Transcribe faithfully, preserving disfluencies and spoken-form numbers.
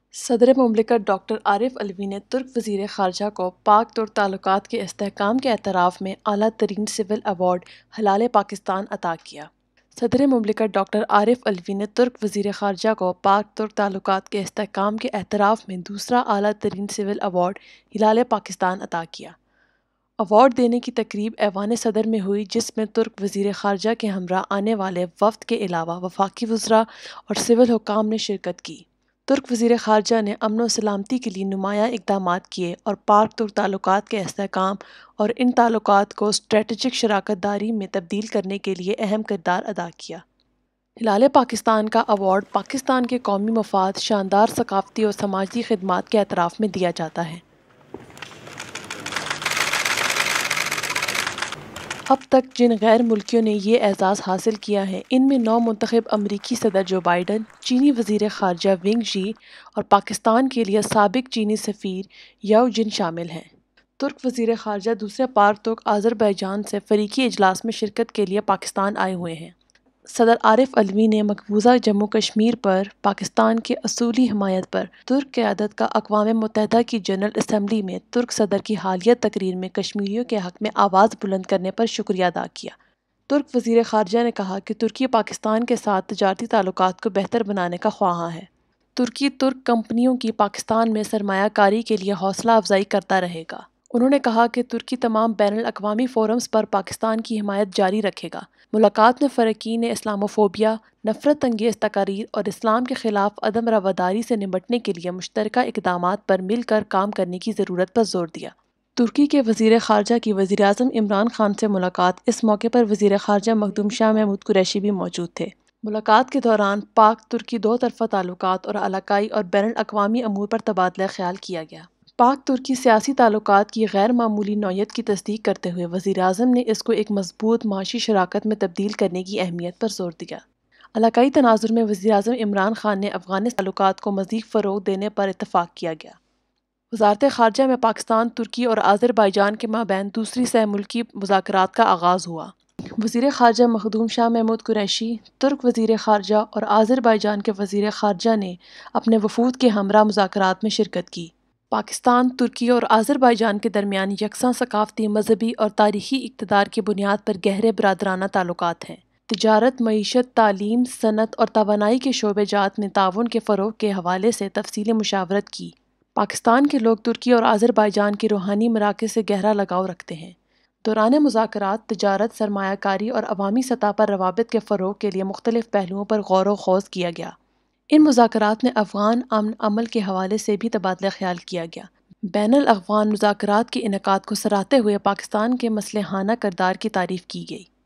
صدر مملکت ڈاکٹر عارف علوی نے ترک وزیر خارجہ کو پاک ترک تعلقات کے استحکام کے اعتراف میں اعلیٰ ترین سول ایوارڈ ہلال پاکستان عطا کیا۔ صدر مملکت ڈاکٹر عارف علوی نے ترک وزیر خارجہ کو پاک ترک تعلقات کے استحکام کے اعتراف میں دوسرا اعلیٰ ترین سول ایوارڈ ہلال پاکستان عطا کیا۔ ایوارڈ دینے کی تقریب ایوان صدر میں ہوئی، جس میں ترک وزیر خارجہ کے ہمراہ آنے والے وفد کے علاوہ وفاقی وزراء اور سول حکام نے شرکت کی۔ ترک وزیر خارجہ نے امن و سلامتی کے لیے نمایاں اقدامات کیے اور پاک ترک تعلقات کے استحکام اور ان تعلقات کو اسٹریٹجک شراکت داری میں تبدیل کرنے کے لیے اہم کردار ادا کیا۔ ہلال پاکستان کا ایوارڈ پاکستان کے قومی مفاد، شاندار ثقافتی اور سماجی خدمات کے اعتراف میں دیا جاتا ہے۔ اب تک جن غیر ملکیوں نے یہ اعزاز حاصل کیا ہے، ان میں نو منتخب امریکی صدر جو بائیڈن، چینی وزیر خارجہ ونگ جی اور پاکستان کے لیے سابق چینی سفیر یاو جن شامل ہیں۔ ترک وزیر خارجہ دوسرے پاک ترک آذربائیجان سے فریقی اجلاس میں شرکت کے لیے پاکستان آئے ہوئے ہیں۔ صدر عارف علوی نے مقبوضہ جموں کشمیر پر پاکستان کے اصولی حمایت پر ترک قیادت کا اقوام متحدہ کی جنرل اسمبلی میں ترک صدر کی حالیہ تقریر میں کشمیریوں کے حق میں آواز بلند کرنے پر شکریہ ادا کیا۔ ترک وزیر خارجہ نے کہا کہ ترکی پاکستان کے ساتھ تجارتی تعلقات کو بہتر بنانے کا خواہاں ہے۔ ترکی ترک کمپنیوں کی پاکستان میں سرمایہ کاری کے لیے حوصلہ افزائی کرتا رہے گا۔ انہوں نے کہا کہ ترکی تمام بین الاقوامی فورمز پر پاکستان کی حمایت جاری رکھے گا۔ ملاقات میں فریقین نے اسلاموفوبیا، نفرت انگیز تقاریر اور اسلام کے خلاف عدم رواداری سے نمٹنے کے لیے مشترکہ اقدامات پر مل کر کام کرنے کی ضرورت پر زور دیا۔ ترکی کے وزیر خارجہ کی وزیر اعظم عمران خان سے ملاقات۔ اس موقع پر وزیر خارجہ مخدوم شاہ محمود قریشی بھی موجود تھے۔ ملاقات کے دوران پاک ترکی دو طرفہ تعلقات اور علاقائی اور بین الاقوامی امور پر تبادلہ خیال کیا گیا۔ پاک ترکی سیاسی تعلقات کی غیر معمولی نوعیت کی تصدیق کرتے ہوئے وزیر اعظم نے اس کو ایک مضبوط معاشی شراکت میں تبدیل کرنے کی اہمیت پر زور دیا۔ علاقائی تناظر میں وزیر اعظم عمران خان نے افغان تعلقات کو مزید فروغ دینے پر اتفاق کیا گیا۔ وزارت خارجہ میں پاکستان، ترکی اور آذربائیجان کے مابین دوسری سہ ملکی مذاکرات کا آغاز ہوا۔ وزیر خارجہ مخدوم شاہ محمود قریشی، ترک وزیر خارجہ اور آذربائیجان کے وزیر خارجہ نے اپنے وفود کے ہمراہ مذاکرات میں شرکت کی۔ پاکستان، ترکی اور آذربائیجان کے درمیان یکساں ثقافتی، مذہبی اور تاریخی اقتدار کی بنیاد پر گہرے برادرانہ تعلقات ہیں۔ تجارت، معیشت، تعلیم، صنعت اور توانائی کے شعبے جات میں تعاون کے فروغ کے حوالے سے تفصیلی مشاورت کی۔ پاکستان کے لوگ ترکی اور آذربائیجان کے روحانی مراکز سے گہرا لگاؤ رکھتے ہیں۔ دوران مذاکرات تجارت، سرمایہ کاری اور عوامی سطح پر روابط کے فروغ کے لیے مختلف پہلوؤں پر غور و خوض کیا گیا۔ ان مذاکرات میں افغان امن عمل کے حوالے سے بھی تبادلہ خیال کیا گیا۔ بین الاقوام مذاکرات کے انعقاد کو سراہتے ہوئے پاکستان کے مصلحانہ کردار کی تعریف کی گئی۔